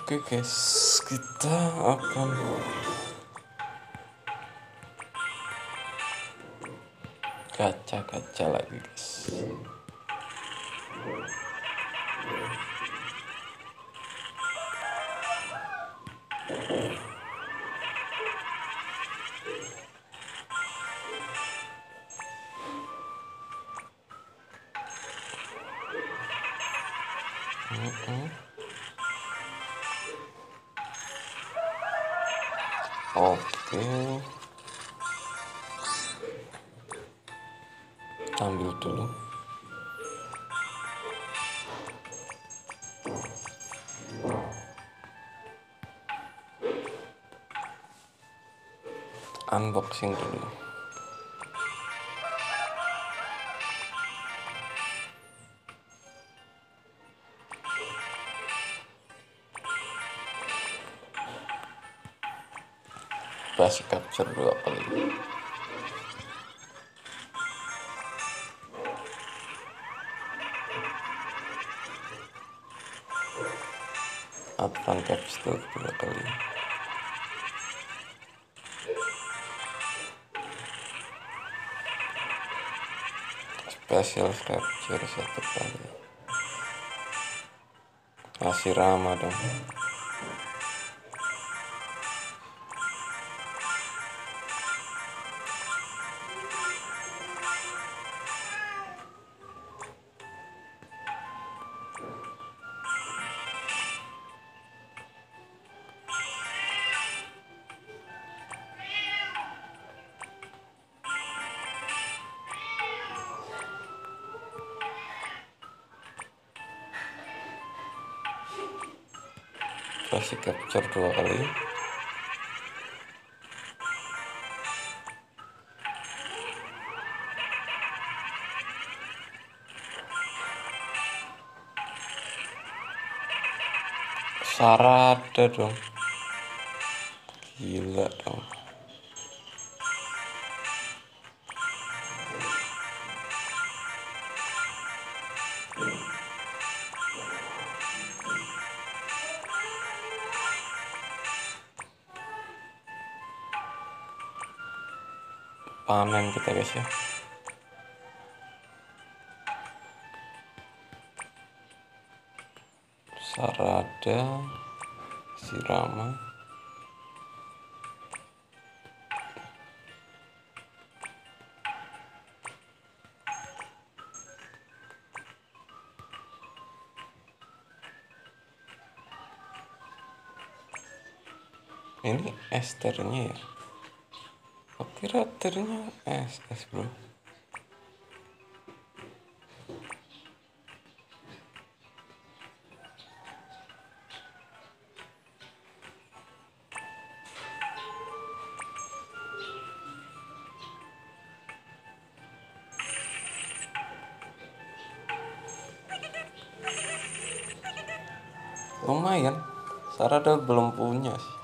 Oke guys, kita akan gacha-gacha lagi guys. Oke, ambil dulu. Unboxing dulu. Basic capture 2 kali. Advance capture 2 kali. Special capture 1 kali. Hashirama dong. Basic capture 2 kali. Sarah ada dong, gila dong. Panen kita guys ya. Sarada, Hashirama. Ini esternya ya. Oke, raternya es bro. Lumayan, Sarada belum punya sih.